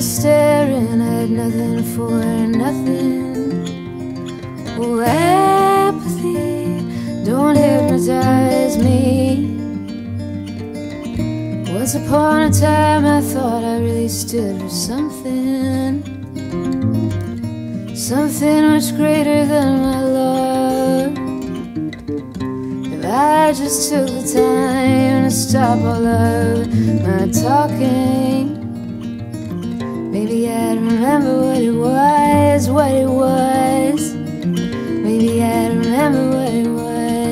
staring at nothing for nothing. Oh, apathy, don't hypnotize me. Once upon a time I thought I really stood for something, something much greater than my love. If I just took the time to stop all of my talking, maybe I'd remember what it was, what it was. Maybe I'd remember what it was.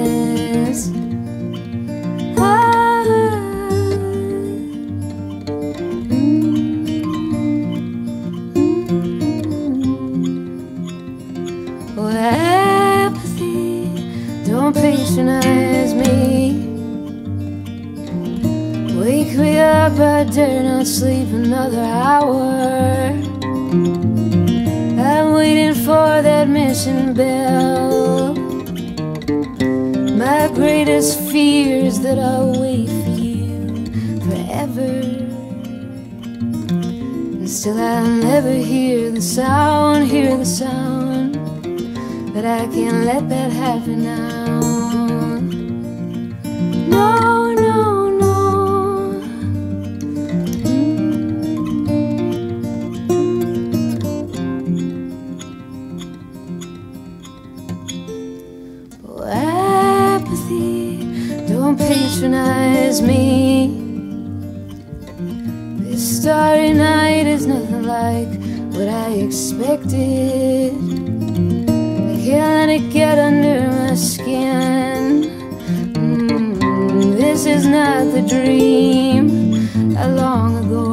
Oh, apathy, don't patronize me. Wake me up, I dare not sleep another hour. I'm waiting for that mission bell. My greatest fear is that I'll wait for you forever, and still I'll never hear the sound, but I can't let that happen now. No, no, no. Oh, apathy, don't patronize me. This starry night is nothing like what I expected. Can't let it get under my skin. This is not the dream I long ago